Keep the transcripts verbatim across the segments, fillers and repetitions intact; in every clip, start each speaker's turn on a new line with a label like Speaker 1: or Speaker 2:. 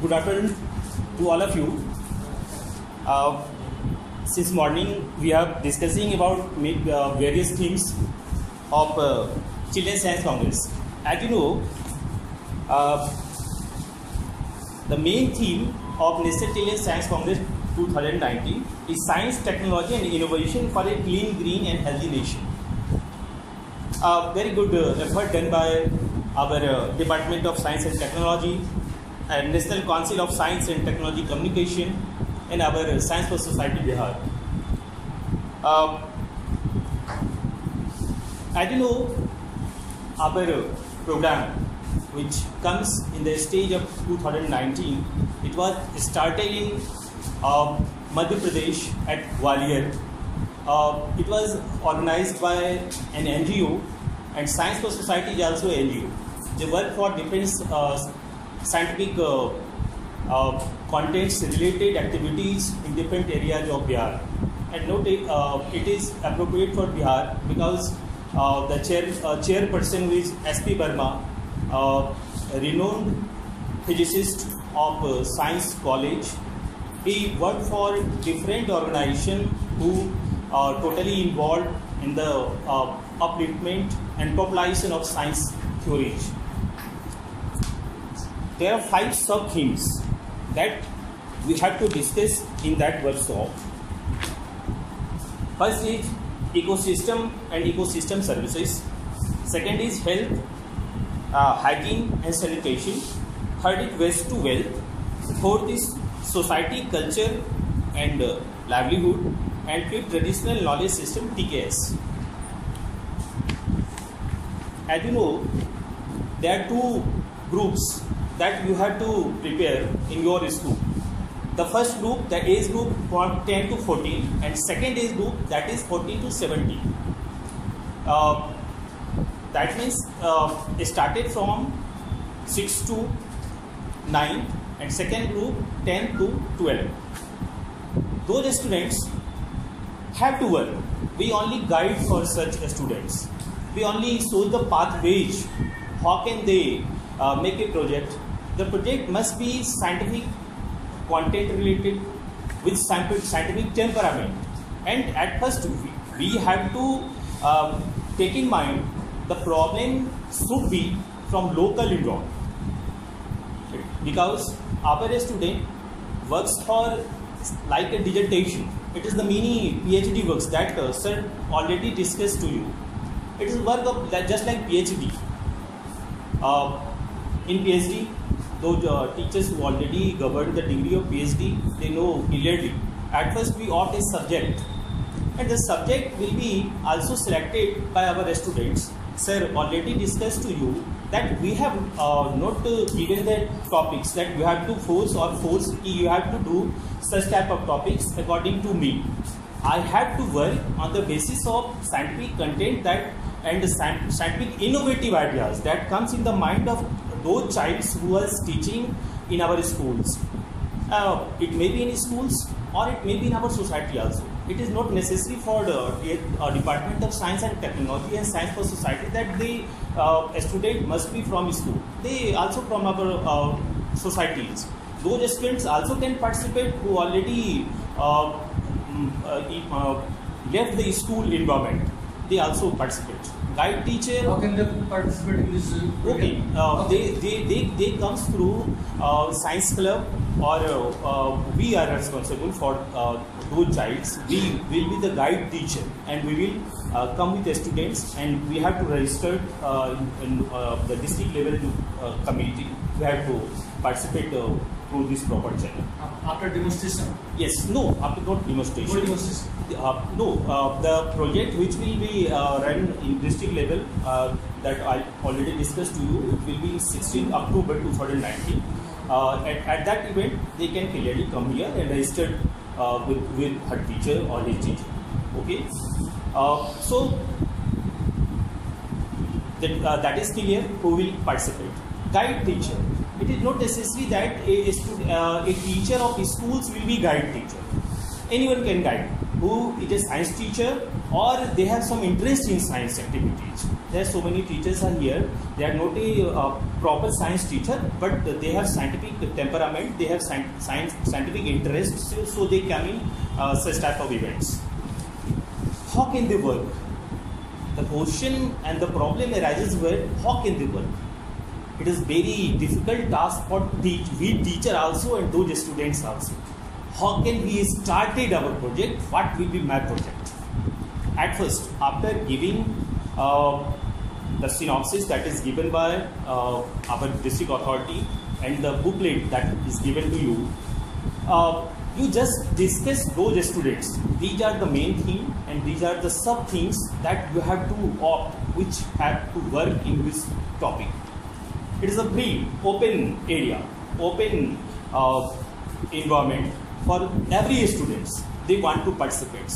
Speaker 1: Good afternoon to all of you. Uh, since morning we are discussing about uh, various themes of uh, Children's Science Congress. As you know, uh, the main theme of National Children's Science Congress twenty nineteen is Science, Technology and Innovation for a Clean, Green and Healthy Nation. A very good uh, effort done by our uh, Department of Science and Technology and National Council of Science and Technology Communication and our uh, Science for Society Bihar. Uh, as you know, our uh, program, which comes in the stage of twenty nineteen, it was started in uh, Madhya Pradesh at Gwalior. Uh, it was organized by an N G O, and Science for Society is also an N G O. They work for different uh, scientific uh, uh, contents related activities in different areas of Bihar. And note uh, it is appropriate for Bihar because uh, the chair uh, chairperson, who is S P Verma, uh, a renowned physicist of uh, Science College. He worked for different organizations who are totally involved in the uh, upliftment and popularization of science theories. There are five sub-themes that we have to discuss in that workshop. First is ecosystem and ecosystem services. Second is health, uh, hygiene and sanitation. Third is waste to wealth. Fourth is society, culture and uh, livelihood. And fifth, traditional knowledge system, T K S. As you know, there are two groups that you have to prepare in your school. The first group, the age group from ten to fourteen, and second age group, that is fourteen to seventeen. Uh, that means uh, it started from six to nine, and second group ten to twelve. Those students have to work. We only guide for such students. We only show the pathways. How can they uh, make a project? The project must be scientific, content related, with scientific temperament. And at first, we, we have to uh, take in mind the problem should be from local environment. Because our student works for like a dissertation. It is the mini PhD works that uh, sir already discussed to you. It is work of just like PhD. Uh, in PhD, those uh, teachers who already governed the degree of PhD, they know clearly. At first, we opt a subject, and the subject will be also selected by our students. Sir already discussed to you that we have uh, not uh, given the topics that you have to force or force you have to do such type of topics according to me. I have to work on the basis of scientific content that and the scientific innovative ideas that comes in the mind of those childs who are teaching in our schools. Uh, it may be in schools or it may be in our society also. It is not necessary for the uh, Department of Science and Technology and Science for Society that the uh, a student must be from school. They also from our uh, societies. Those students also can participate who already uh, uh, left the school environment. They also participate. Guide teacher.
Speaker 2: How can they participate in this?
Speaker 1: Okay, uh, okay. They, they they they comes through uh, science club, or uh, uh, we are responsible for uh, those childs. We will be the guide teacher, and we will uh, come with the students, and we have to register uh, in, in uh, the district level uh, committee. We have to participate uh, through this proper channel.
Speaker 2: After demonstration?
Speaker 1: Yes, no, after not demonstration.
Speaker 2: What demonstration?
Speaker 1: Uh, no, uh, the project which will be uh, run in district level uh, that I already discussed to you, it will be sixteenth October twenty nineteen. Uh, at, at that event, they can clearly come here and register uh, with, with her teacher or his teacher. Okay, uh, so that, uh, that is clear who will participate. Guide teacher. It is not necessary that a, a, uh, a teacher of schools will be guide teacher. Anyone can guide. who is a science teacher or they have some interest in science activities. There are so many teachers are here. They are not a uh, proper science teacher, but they have scientific temperament. They have science, scientific interest, so, so they come in uh, such type of events. How can they work? The question and the problem arises where how can they work? It is very difficult task for teach, we teacher also and those students also. How can we started our project? What will be my project? At first, after giving uh, the synopsis that is given by uh, our district authority and the booklet that is given to you, uh, you just discuss those students. These are the main thing and these are the sub things that you have to opt, which have to work in this topic. It is a free, open area, open uh, environment for every students. They want to participate.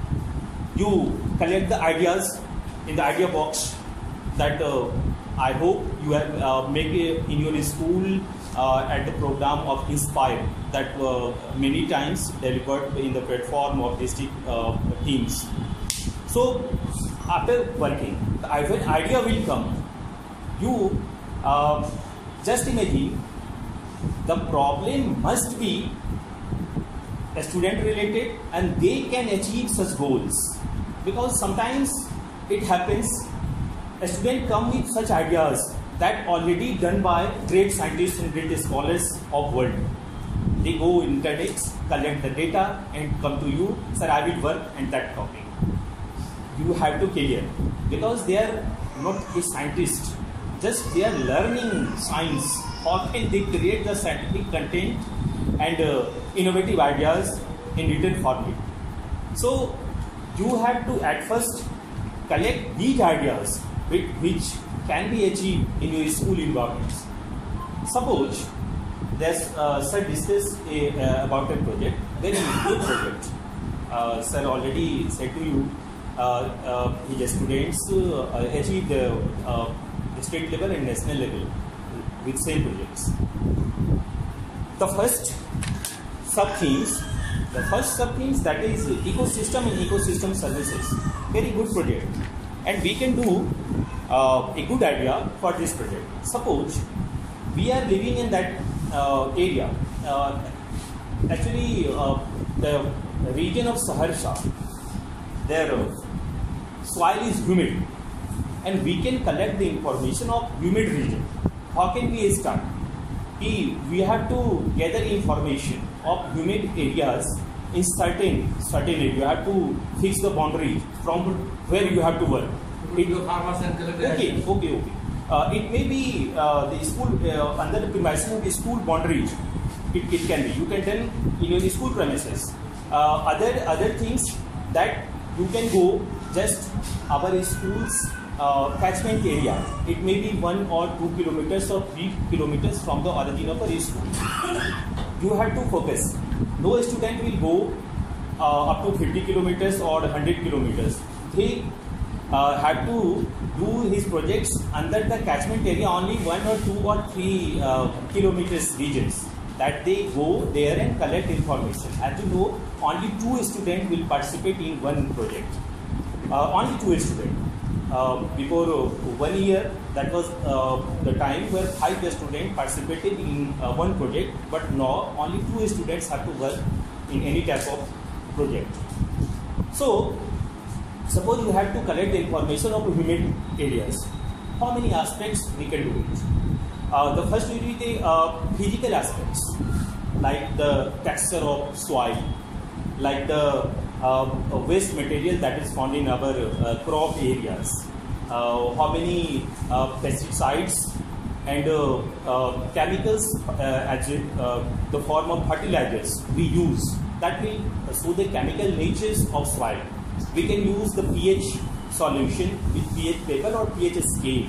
Speaker 1: You collect the ideas in the idea box that uh, I hope you have uh, make it in your school uh, at the program of Inspire that uh, many times delivered in the platform of district uh, teams. So after working, the idea will come. You uh, just imagine the problem must be student related and they can achieve such goals, because sometimes it happens a student come with such ideas that already done by great scientists and great scholars of world. They go internet, collect the data and come to you, sir, I will work on that topic. You have to clear, because they are not a scientist, just they are learning science. How can they create the scientific content and uh, innovative ideas in written format? So you have to at first collect these ideas which can be achieved in your school environments. Suppose there's uh, sir discuss a, uh, about a project, very good project. Uh, sir already said to you, uh, uh, his students uh, achieve the uh, state level and national level with same projects. The first sub-themes, the first sub-themes that is ecosystem and ecosystem services. Very good project. And we can do uh, a good idea for this project. Suppose we are living in that uh, area. Uh, actually, uh, the region of Saharsha, their uh, soil is humid. And we can collect the information of humid region. How can we start? We have to gather information of humid areas in certain certain area. You have to fix the boundary from where you have to work. It, okay, okay, okay. Uh, it may be uh, the school uh, under the premises of the school boundaries. It, it can be. You can tell in your school premises. Uh, other other things that you can go just our schools. Uh, catchment area. It may be one or two kilometers or three kilometers from the origin of a school. You have to focus. No student will go uh, up to fifty kilometers or one hundred kilometers. They uh, have to do his projects under the catchment area only one or two or three uh, kilometers regions. That they go there and collect information. As you know, only two students will participate in one project. Uh, only two students. Uh, before uh, one year, that was uh, the time where five students participated in uh, one project, but now only two students have to work in any type of project. So, suppose you have to collect the information of humid areas. How many aspects we can do it? Uh, the first will be the uh, physical aspects, like the texture of soil, like the Uh, waste material that is found in our uh, crop areas, uh, how many uh, pesticides and uh, uh, chemicals uh, as uh, the form of fertilizers we use, that will show the chemical natures of soil. We can use the pH solution with pH table or pH scale,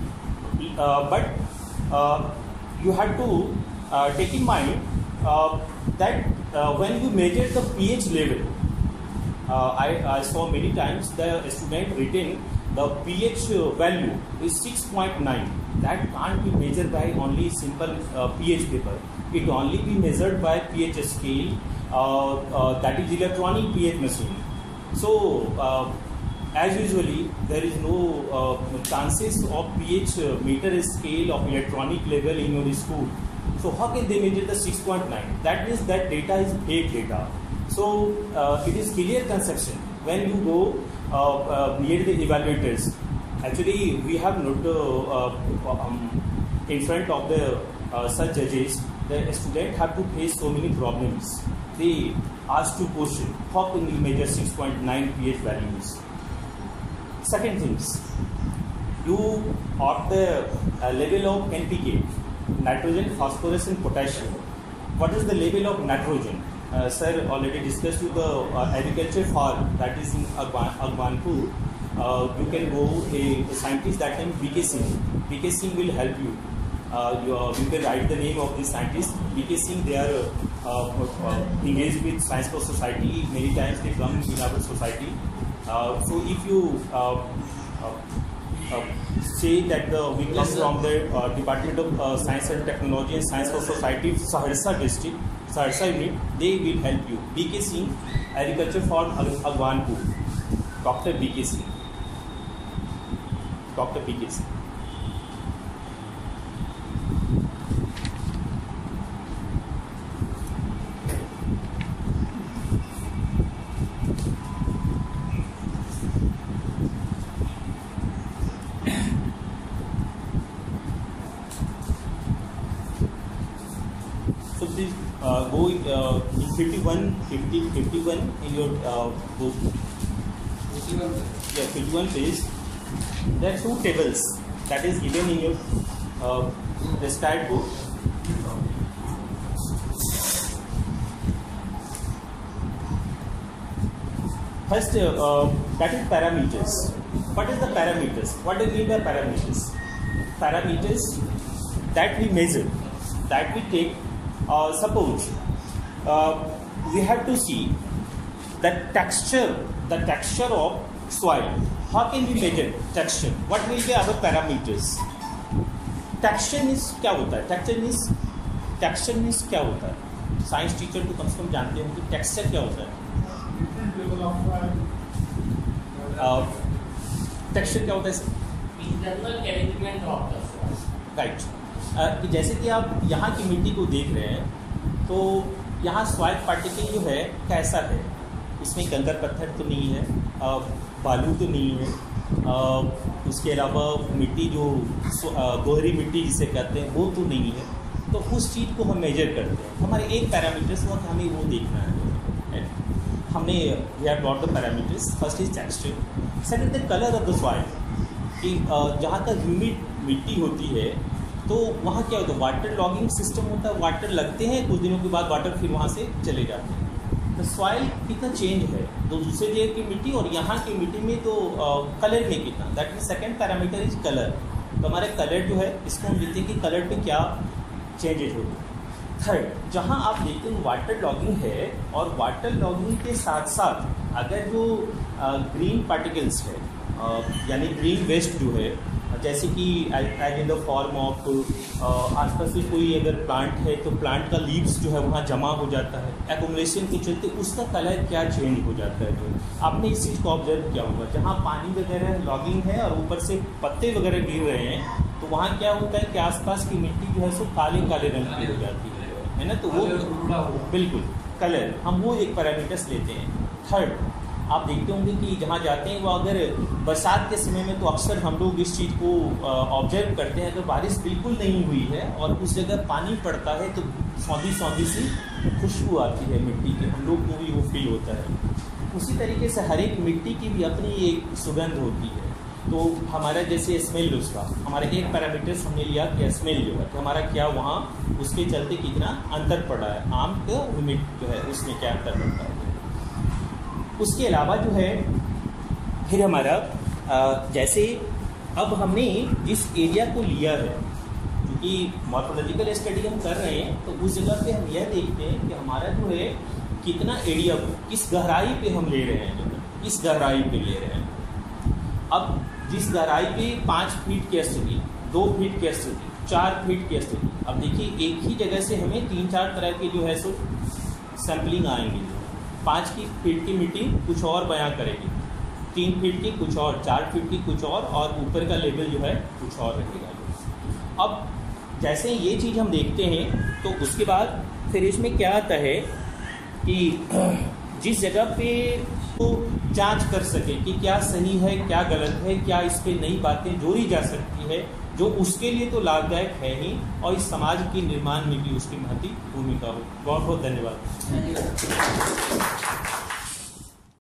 Speaker 1: uh, but uh, you have to uh, take in mind uh, that uh, when you measure the pH level, Uh, I, I saw many times the student written the pH value is six point nine. That can't be measured by only simple uh, pH paper. It only be measured by pH scale, uh, uh, that is electronic pH machine. So uh, as usually there is no uh, chances of pH meter scale of electronic level in your school. So how can they measure the six point nine? That means that data is fake data. So uh, it is clear conception when you go uh, uh, near the evaluators. Actually, we have not uh, uh, um, in front of the uh, such judges. The student have to face so many problems. They ask two questions: how can we measure six point nine pH values? Second things, you at the uh, level of N P K, nitrogen, phosphorus, and potassium. What is the level of nitrogen? Uh, sir already discussed with the uh, agriculture farm that is in Agwanpur. Uh, you can go a, a scientist that name B K Singh. B K Singh will help you. Uh, you, uh, you can write the name of this scientist. B K Singh, they are uh, uh, engaged with Science for Society. Many times they come in our society. Uh, so if you uh, uh, uh, say that the, we come from the uh, Department of uh, Science and Technology and Science for Society, Saharsa district, Saharsa unit, they will help you. B K Singh, Agriculture Farm, Agwanpur. Doctor B K Singh. Doctor B K Singh. So please uh, go uh, in fifty-one, fifty, fifty-one in your uh, book. fifty-one. Yeah, fifty-one page. There are two tables that is given in your uh, described book. First, uh, that is parameters. What is the parameters? What do you mean by parameters? Parameters that we measure, that we take. Uh, suppose uh, we have to see the texture, the texture of soil. How can we measure texture? What will be our parameters? Texture means क्या होता है? Texture means texture means क्या होता है? Science teacher तो कम से कम जानते होंगे कि texture क्या होता है? uh, texture क्या होता है?
Speaker 3: Internal arrangement of the soil.
Speaker 1: Right. कि जैसे कि आप यहाँ की मिट्टी को देख रहे हैं, तो यहाँ सॉइल पार्टिकल जो है कैसा है? इसमें कंकर पत्थर तो नहीं है, बालू तो नहीं है, उसके अलावा मिट्टी जो गोहरी मिट्टी जिसे कहते हैं वो तो नहीं है. तो उस चीज़ को हम मेजर करते हैं. हमारे एक पैरामीटर्स हुआ कि हमें वो देखना है. हमने we have got the parameters. First is texture, second the colour of the soil. कि जहाँ तक ह्यूमिड मिट्टी होती है तो वहाँ क्या होता है? वाटर लॉगिंग सिस्टम होता है. वाटर लगते हैं, कुछ दिनों के बाद वाटर फिर वहाँ से चले जाते हैं. तो सॉइल कितना चेंज है तो दूसरे जगह की मिट्टी और यहाँ की मिट्टी में, तो कलर में कितना. That mean second parameter is colour. तो हमारे कलर जो है इसको हम देखते हैं कि कलर पे क्या चेंजेज होते हैं. थर्ड, जहाँ आप देखते हैं वाटर लॉगिंग है और वाटर लॉगिंग के साथ साथ अगर जो ग्रीन पार्टिकल्स है, यानी ग्रीन वेस्ट जो है, जैसे कि as in the form of आसपास से कोई अगर प्लांट है तो प्लांट का लीव्स जो है वहाँ जमा हो जाता है. एक्यूमुलेशन के चलते उसका कलर क्या चेंज हो जाता है. जो आपने इस चीज़ को ऑब्जर्व किया होगा, जहाँ पानी वगैरह लॉगिंग है और ऊपर से पत्ते वगैरह गिर रहे हैं, तो वहाँ क्या होता है कि आसपास की मिट्टी जो है सो काले काले रंग की हो जाती है, है ना. तो वो बिल्कुल कलर, हम वो एक पैरामीटर्स लेते हैं. थर्ड, आप देखते होंगे कि जहाँ जाते हैं वो अगर बरसात के समय में, तो अक्सर हम लोग इस चीज़ को ऑब्जर्व करते हैं, अगर बारिश बिल्कुल नहीं हुई है और उस जगह पानी पड़ता है तो सौंधी सौंधी सी खुशबू आती है मिट्टी की, हम लोग को भी वो फील होता है. उसी तरीके से हर एक मिट्टी की भी अपनी एक सुगंध होती है. तो हमारा जैसे स्मेल उसका, हमारे एक पैरामीटर्स हमने लिया कि स्मेल जो है, तो हमारा क्या वहाँ उसके चलते कितना अंतर पड़ा है, आम का ह्यूमिड जो है उसमें क्या अंतर पड़ता है. उसके अलावा जो है फिर हमारा जैसे अब हमने जिस एरिया को लिया है, क्योंकि मॉर्फोलॉजिकल स्टडी हम कर रहे हैं, तो उस जगह पे हम यह देखते हैं कि हमारा जो है कितना एरिया, किस गहराई पे हम ले रहे हैं, किस गहराई पे ले रहे हैं. अब जिस गहराई पे पाँच फीट की स्थिति, दो फीट की स्थिति, चार फीट की स्थिति, अब देखिए एक ही जगह से हमें तीन चार तरह के जो है सो सैम्पलिंग आएंगी। पाँच की फीट की मिट्टी कुछ और बयां करेगी, तीन फीट की कुछ और, चार फीट की कुछ और, और ऊपर का लेवल जो है कुछ और रहेगा। अब जैसे ये चीज़ हम देखते हैं तो उसके बाद फिर इसमें क्या आता है कि जिस जगह पे तो जांच कर सके कि क्या सही है क्या गलत है, क्या इस पे नई बातें जोड़ी जा सकती है, जो उसके लिए तो लाभदायक है ही और इस समाज के निर्माण में भी उसकी महती भूमिका हो। बहुत बहुत धन्यवाद।